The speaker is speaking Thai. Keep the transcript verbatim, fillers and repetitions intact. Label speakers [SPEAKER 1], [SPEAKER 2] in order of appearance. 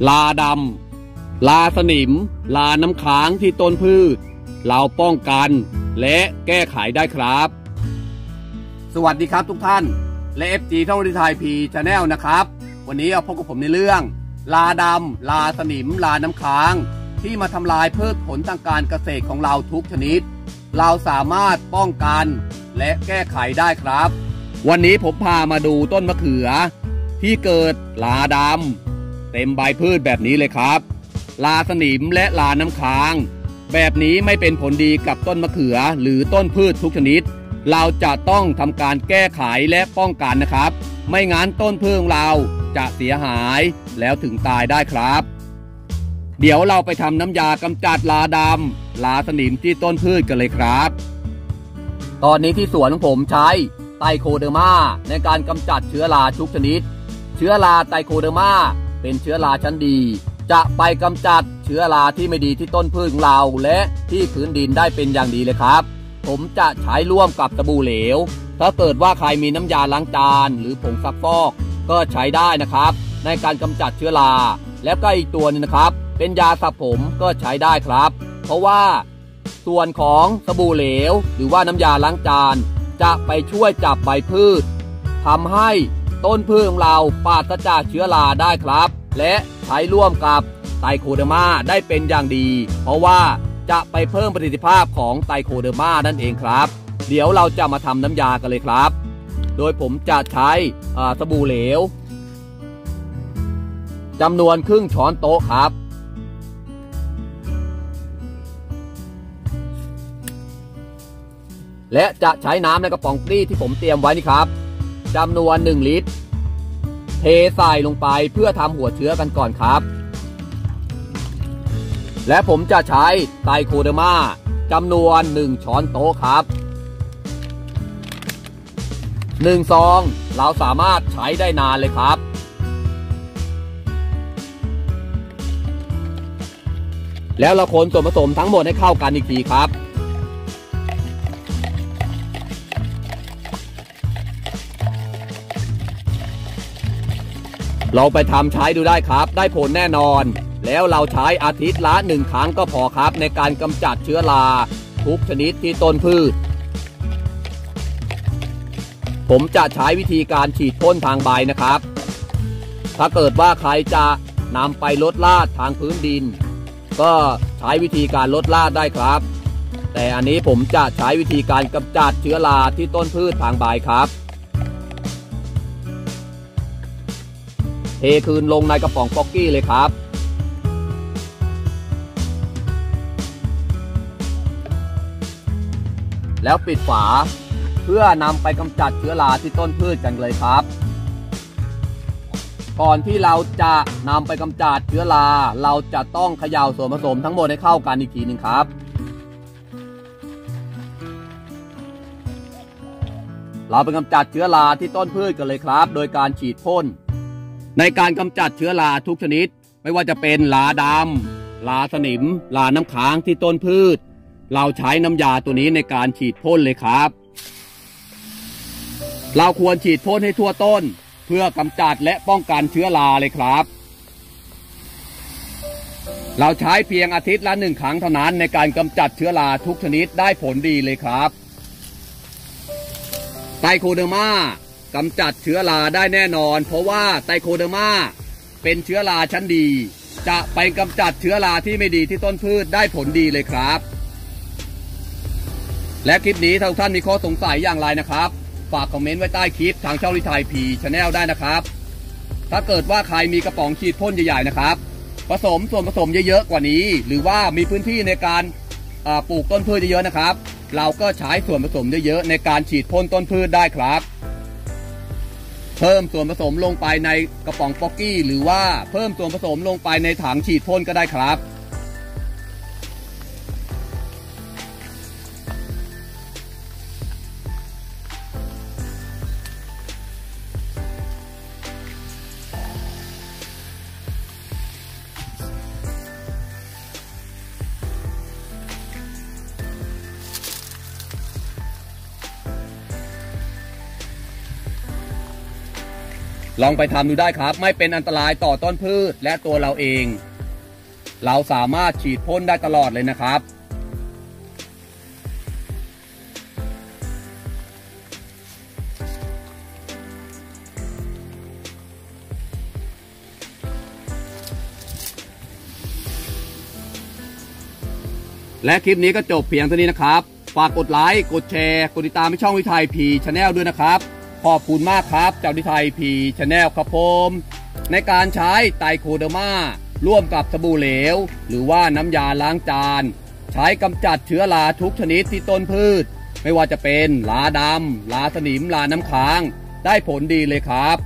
[SPEAKER 1] ลาดำลาสนิมลาน้ำค้างที่ต้นพืชเราป้องกันและแก้ไขได้ครับสวัสดีครับทุกท่านและ เอฟ จี ท่องเที่ยวไทยพีชาแนลนะครับวันนี้เอาพบกับผมในเรื่องลาดำลาสนิมลาน้ำค้างที่มาทำลายพืชผลทางการเกษตรของเราทุกชนิดเราสามารถป้องกันและแก้ไขได้ครับวันนี้ผมพามาดูต้นมะเขือที่เกิดลาดำเต็มใบพืชแบบนี้เลยครับลาสนิมและลาน้ำค้างแบบนี้ไม่เป็นผลดีกับต้นมะเขือหรือต้นพืชทุกชนิดเราจะต้องทำการแก้ไขและป้องกันนะครับไม่งั้นต้นพืชของเราจะเสียหายแล้วถึงตายได้ครับเดี๋ยวเราไปทำน้ำยากำจัดลาดำลาสนิมที่ต้นพืชกันเลยครับตอนนี้ที่สวนของผมใช้ไตโคเดอร์มาในการกำจัดเชื้อราทุกชนิดเชื้อราไตโคเดอร์มาเป็นเชื้อราชั้นดีจะไปกำจัดเชื้อราที่ไม่ดีที่ต้นพืชของเราและที่พื้นดินได้เป็นอย่างดีเลยครับผมจะใช้ร่วมกับสบู่เหลวถ้าเกิดว่าใครมีน้ำยาล้างจานหรือผงซักฟอกก็ใช้ได้นะครับในการกำจัดเชื้อราแล้วก็อีกตัวนึงนะครับเป็นยาสระผมก็ใช้ได้ครับเพราะว่าส่วนของสบู่เหลวหรือว่าน้ำยาล้างจานจะไปช่วยจับใบพืชทำให้ต้นพืชของเราปราศจากเชื้อราได้ครับและใช้ร่วมกับไตโคเดอร์มาได้เป็นอย่างดีเพราะว่าจะไปเพิ่มประสิทธิภาพของไตโคเดอร์มานั่นเองครับเดี๋ยวเราจะมาทำน้ำยากันเลยครับโดยผมจะใช้สบู่เหลวจำนวนครึ่งช้อนโต๊ะครับและจะใช้น้ำในกระป๋องกรีดที่ผมเตรียมไว้นี่ครับจำนวนหนึ่งลิตรเทใส่ลงไปเพื่อทำหัวเชื้อกันก่อนครับและผมจะใช้ไตโคเดอร์มาจำนวนหนึ่งช้อนโต๊ะครับหนึ่งซองเราสามารถใช้ได้นานเลยครับแล้วเราคนส่วนผสมทั้งหมดให้เข้ากันอีกทีครับเราไปทำใช้ดูได้ครับได้ผลแน่นอนแล้วเราใช้อาทิตย์ละหนึ่งครั้งก็พอครับในการกำจัดเชื้อราทุกชนิดที่ต้นพืชผมจะใช้วิธีการฉีดพ่นทางใบนะครับถ้าเกิดว่าใครจะนำไปลดลาดทางพื้นดินก็ใช้วิธีการลดลาดได้ครับแต่อันนี้ผมจะใช้วิธีการกำจัดเชื้อราที่ต้นพืชทางใบครับเทคืนลงในกระป๋องป๊อกกี้เลยครับแล้วปิดฝาเพื่อนำไปกำจัดเชื้อราที่ต้นพืชกันเลยครับก่อนที่เราจะนำไปกำจัดเชื้อราเราจะต้องเขย่าส่วนผสมทั้งหมดให้เข้ากันอีกทีหนึ่งครับเราไปกำจัดเชื้อราที่ต้นพืชกันเลยครับโดยการฉีดพ่นในการกำจัดเชื้อราทุกชนิดไม่ว่าจะเป็นลาดำลาสนิมลาน้ำค้างที่ต้นพืชเราใช้น้ำยาตัวนี้ในการฉีดพ่นเลยครับเราควรฉีดพ่นให้ทั่วต้นเพื่อกำจัดและป้องกันเชื้อราเลยครับเราใช้เพียงอาทิตย์ละหนึ่งครั้งเท่านั้นในการกำจัดเชื้อราทุกชนิดได้ผลดีเลยครับไตโคเดอร์มากำจัดเชื้อราได้แน่นอนเพราะว่าไตโคเดอร์มาเป็นเชื้อราชั้นดีจะไปกำจัดเชื้อราที่ไม่ดีที่ต้นพืชได้ผลดีเลยครับและคลิปนี้ถ้าทุกท่านมีข้อสงสัยอย่างไรนะครับฝากคอมเมนต์ไว้ใต้คลิปทางช่องลิทายพีชาแนลได้นะครับถ้าเกิดว่าใครมีกระป๋องฉีดพ่นใหญ่ๆนะครับผสมส่วนผสมเยอะๆกว่านี้หรือว่ามีพื้นที่ในการปลูกต้นพืชเยอะๆนะครับเราก็ใช้ส่วนผสมเยอะๆในการฉีดพ่นต้นพืชได้ครับเพิ่มส่วนผสมลงไปในกระป๋องป๊อกกี้หรือว่าเพิ่มส่วนผสมลงไปในถังฉีดพ่นก็ได้ครับลองไปทำดูได้ครับไม่เป็นอันตรายต่อต้นพืชและตัวเราเองเราสามารถฉีดพ่นได้ตลอดเลยนะครับและคลิปนี้ก็จบเพียงเท่านี้นะครับฝากกดไลค์กดแชร์กดติดตามให้ช่องวิทัยพีชาแนลด้วยนะครับขอบคุณมากครับเจ้าวิทัยพีชาแนลครับผมในการใช้ไตรโคเดอร์มาร่วมกับสบู่เหลวหรือว่าน้ำยาล้างจานใช้กำจัดเชื้อราทุกชนิดที่ต้นพืชไม่ว่าจะเป็นราดำราสนิมราน้ำค้างได้ผลดีเลยครับ